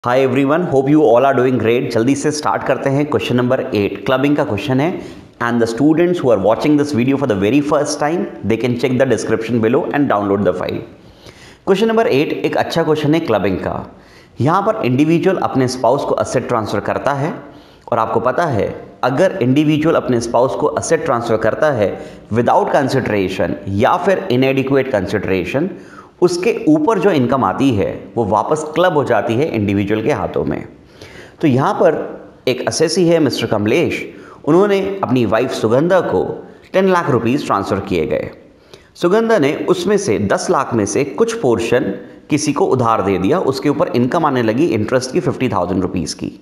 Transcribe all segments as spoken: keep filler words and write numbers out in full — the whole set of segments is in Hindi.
Hi everyone, hope you all are doing great. जल्दी से स्टार्ट करते हैं। क्वेश्चन नंबर एट क्लबिंग का क्वेश्चन है and the students who are watching this video for the very first time they can check the description below and download the file. Question number eight एक अच्छा क्वेश्चन है क्लबिंग का। यहाँ पर इंडिविजुअल अपने स्पाउस को असेट ट्रांसफर करता है और आपको पता है अगर इंडिविजुअल अपने स्पाउस को असेट ट्रांसफर करता है विदाउट कंसिडरेशन या फिर इनएडिक्वेट कंसिडरेशन, उसके ऊपर जो इनकम आती है वो वापस क्लब हो जाती है इंडिविजुअल के हाथों में। तो यहाँ पर एक असेसी है मिस्टर कमलेश, उन्होंने अपनी वाइफ सुगंधा को टेन लाख रुपीस ट्रांसफ़र किए गए। सुगंधा ने उसमें से दस लाख में से कुछ पोर्शन किसी को उधार दे दिया, उसके ऊपर इनकम आने लगी इंटरेस्ट की फिफ्टी थाउजेंड रुपीज़ की।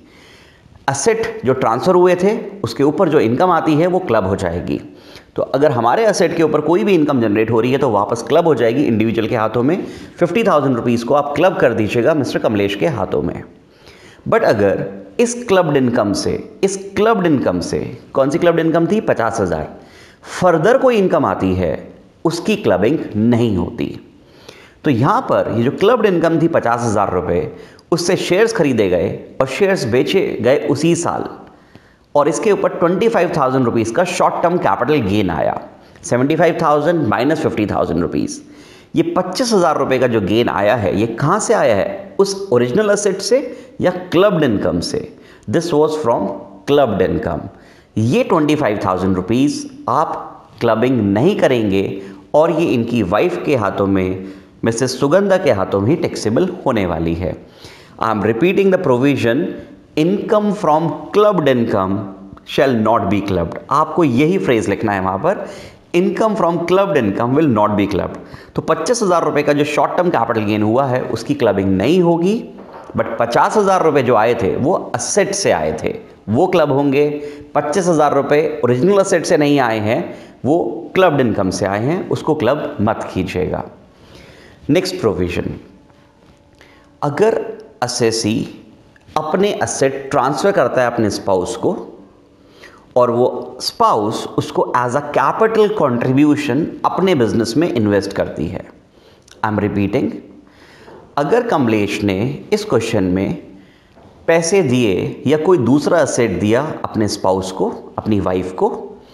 असेट जो ट्रांसफ़र हुए थे उसके ऊपर जो इनकम आती है वो क्लब हो जाएगी। तो अगर हमारे असेट के ऊपर कोई भी इनकम जनरेट हो रही है तो वापस क्लब हो जाएगी इंडिविजुअल के हाथों में। फिफ्टी थाउजेंड रुपीज़ को आप क्लब कर दीजिएगा मिस्टर कमलेश के हाथों में। बट अगर इस क्लब्ड इनकम से इस क्लब्ड इनकम से कौन सी क्लब्ड इनकम थी? पचास हज़ार। फर्दर कोई इनकम आती है उसकी क्लबिंग नहीं होती। तो यहाँ पर ये जो क्लब्ड इनकम थी पचास हज़ार रुपये, उससे शेयर्स खरीदे गए और शेयर्स बेचे गए उसी साल और इसके ऊपर ट्वेंटी फाइव थाउजेंड रुपीज़ का शॉर्ट टर्म कैपिटल गेन आया। Seventy five thousand minus fifty thousand rupees, ये पच्चीस हज़ार रुपये का जो गेन आया है ये कहाँ से आया है? उस ओरिजिनल असेट से या क्लब्ड इनकम से? This was from clubbed income. ये ट्वेंटी फाइव थाउजेंड रुपीज़ आप क्लबिंग नहीं करेंगे और ये इनकी वाइफ के हाथों में, मिसेस सुगंधा के हाथों में ही टैक्सेबल होने वाली है। I am repeating the provision, income from clubbed income shall not be clubbed. आपको यही फ्रेज लिखना है वहाँ पर, income from clubbed income will not be clubbed. तो पच्चीस हज़ार रुपये का जो शॉर्ट टर्म कैपिटल गेन हुआ है उसकी क्लबिंग नहीं होगी, बट पचास हज़ार रुपये जो आए थे वो असेट से आए थे, वो क्लब होंगे। पच्चीस हज़ार रुपये ओरिजिनल असेट से नहीं आए हैं, वो क्लब्ड इनकम से आए हैं, उसको क्लब मत कीजिएगा। नेक्स्ट प्रोविजन, अगर असेसी अपने असेट ट्रांसफ़र करता है अपने स्पाउस को और वो स्पाउस उसको एज अ कैपिटल कंट्रीब्यूशन अपने बिजनेस में इन्वेस्ट करती है। आई एम रिपीटिंग, अगर कमलेश ने इस क्वेश्चन में पैसे दिए या कोई दूसरा असेट दिया अपने स्पाउस को, अपनी वाइफ को,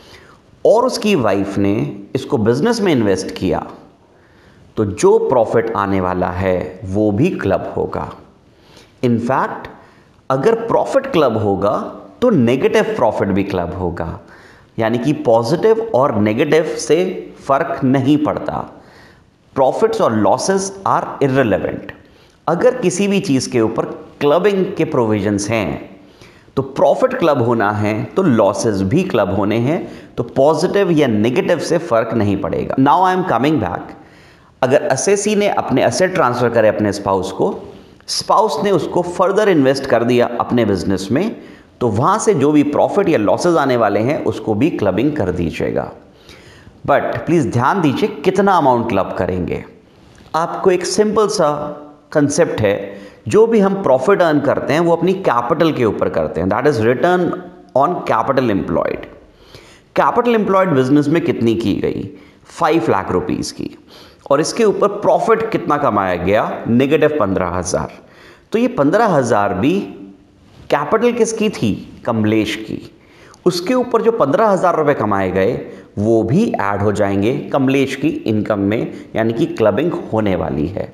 और उसकी वाइफ ने इसको बिजनेस में इन्वेस्ट किया, तो जो प्रॉफिट आने वाला है वो भी क्लब होगा। इनफैक्ट अगर प्रॉफिट क्लब होगा तो नेगेटिव प्रॉफिट भी क्लब होगा, यानी कि पॉजिटिव और नेगेटिव से फर्क नहीं पड़ता। प्रॉफिट्स और लॉसेस आर इर्रेलेवेंट। अगर किसी भी चीज़ के ऊपर क्लबिंग के प्रोविजंस हैं तो प्रॉफिट क्लब होना है तो लॉसेस भी क्लब होने हैं, तो पॉजिटिव या नेगेटिव से फर्क नहीं पड़ेगा। Now I am coming back, अगर असेसी ने अपने असेट ट्रांसफ़र करे अपने स्पाउस को, स्पाउस ने उसको फर्दर इन्वेस्ट कर दिया अपने बिजनेस में, तो वहाँ से जो भी प्रॉफिट या लॉसेस आने वाले हैं उसको भी क्लबिंग कर दीजिएगा। बट प्लीज़ ध्यान दीजिए कितना अमाउंट क्लब करेंगे। आपको एक सिंपल सा कंसेप्ट है, जो भी हम प्रॉफिट अर्न करते हैं वो अपनी कैपिटल के ऊपर करते हैं, that is return on capital employed. Capital employed business में कितनी की गई? फाइव लाख रुपीज़ की, और इसके ऊपर प्रॉफिट कितना कमाया गया? नेगेटिव पंद्रह हज़ार। तो ये पंद्रह हज़ार भी कैपिटल किसकी थी? कमलेश की। उसके ऊपर जो पंद्रह हज़ार रुपये कमाए गए वो भी ऐड हो जाएंगे कमलेश की इनकम में, यानी कि क्लबिंग होने वाली है।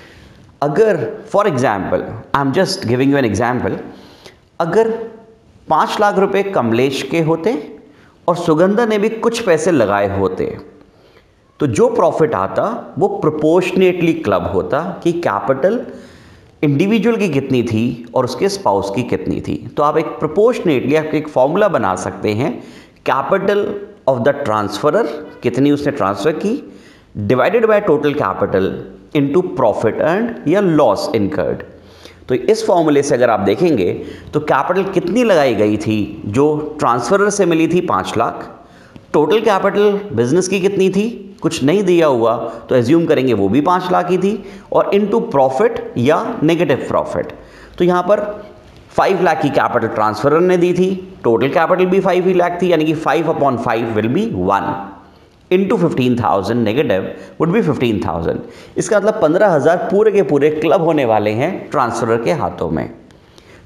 अगर for example, I am just giving you an example, अगर पाँच लाख रुपये कमलेश के होते और सुगंधा ने भी कुछ पैसे लगाए होते, तो जो प्रॉफिट आता वो प्रोपोर्शनेटली क्लब होता कि कैपिटल इंडिविजुअल की कितनी थी और उसके स्पाउस की कितनी थी। तो आप एक प्रोपोर्शनेटली आप एक फॉर्मूला बना सकते हैं, कैपिटल ऑफ द ट्रांसफरर कितनी उसने ट्रांसफ़र की divided by total capital into profit earned या लॉस इनकर्ड। तो इस फॉर्मूले से अगर आप देखेंगे तो कैपिटल कितनी लगाई गई थी, जो ट्रांसफरर से मिली थी पाँच लाख, टोटल कैपिटल बिजनेस की कितनी थी, कुछ नहीं दिया हुआ तो एज्यूम करेंगे वो भी पाँच लाख की थी, और इनटू प्रॉफिट या नेगेटिव प्रॉफिट। तो यहाँ पर फाइव लाख की कैपिटल ट्रांसफरर ने दी थी, टोटल कैपिटल भी फाइव ही लाख थी, यानी कि five upon five will be one into fifteen thousand negative would be fifteen thousand. इसका मतलब पंद्रह हज़ार पूरे के पूरे क्लब होने वाले हैं ट्रांसफरर के हाथों में।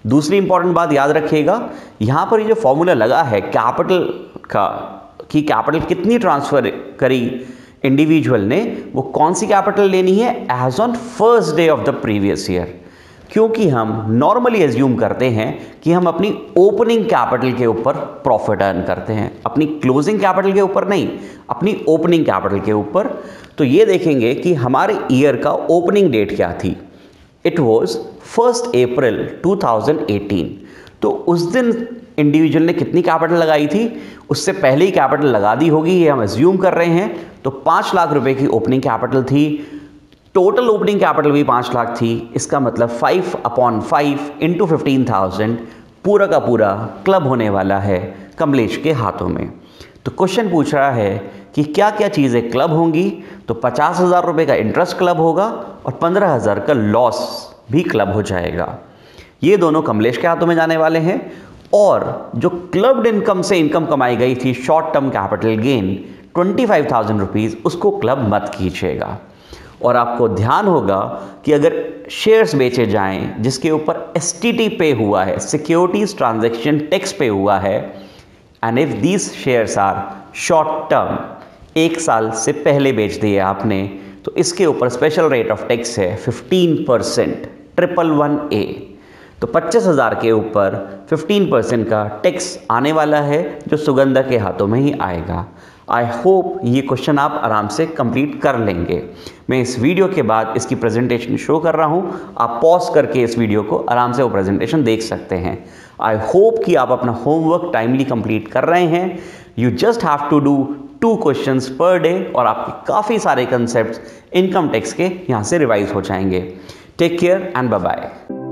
दूसरी इंपॉर्टेंट बात याद रखिएगा, यहाँ पर ये जो फॉर्मूला लगा है कैपिटल का, कि कैपिटल कितनी ट्रांसफ़र करी इंडिविजुअल ने, वो कौन सी कैपिटल लेनी है, as on first day of the previous year. क्योंकि हम नॉर्मली एज्यूम करते हैं कि हम अपनी ओपनिंग कैपिटल के ऊपर प्रॉफिट अर्न करते हैं, अपनी क्लोजिंग कैपिटल के ऊपर नहीं, अपनी ओपनिंग कैपिटल के ऊपर। तो ये देखेंगे कि हमारे ईयर का ओपनिंग डेट क्या थी। It was first April two thousand eighteen. तो उस दिन इंडिविजुअल ने कितनी कैपिटल लगाई थी, उससे पहले ही कैपिटल लगा दी होगी, ये हम एज्यूम कर रहे हैं। तो पाँच लाख रुपए की ओपनिंग कैपिटल थी, टोटल ओपनिंग कैपिटल भी पाँच लाख थी। इसका मतलब five upon five into fifteen thousand पूरा का पूरा क्लब होने वाला है कमलेश के हाथों में। तो क्वेश्चन पूछ रहा है कि क्या क्या चीज़ें क्लब होंगी। तो पचास हज़ार रुपये का इंटरेस्ट क्लब होगा और पंद्रह हज़ार का लॉस भी क्लब हो जाएगा। ये दोनों कमलेश के हाथों में जाने वाले हैं। और जो क्लब्ड इनकम से इनकम कमाई गई थी, short term capital gain twenty five thousand rupees, उसको क्लब मत कीजिएगा। और आपको ध्यान होगा कि अगर शेयर्स बेचे जाएं जिसके ऊपर एस टी टी पे हुआ है, सिक्योरिटीज ट्रांजैक्शन टैक्स पे हुआ है, and if these shares are short term, एक साल से पहले बेच दिए आपने, तो इसके ऊपर स्पेशल रेट ऑफ टैक्स है fifteen percent, triple one A. तो पच्चीस हज़ार के ऊपर फिफ्टीन परसेंट का टैक्स आने वाला है, जो सुगंधा के हाथों में ही आएगा। आई होप ये क्वेश्चन आप आराम से कंप्लीट कर लेंगे। मैं इस वीडियो के बाद इसकी प्रेजेंटेशन शो कर रहा हूँ, आप पॉज करके इस वीडियो को आराम से वो प्रेजेंटेशन देख सकते हैं। आई होप कि आप अपना होमवर्क टाइमली कंप्लीट कर रहे हैं। You just have to do two questions per day और आपके काफ़ी सारे कंसेप्ट इनकम टैक्स के यहाँ से रिवाइज हो जाएंगे। Take care and bye bye.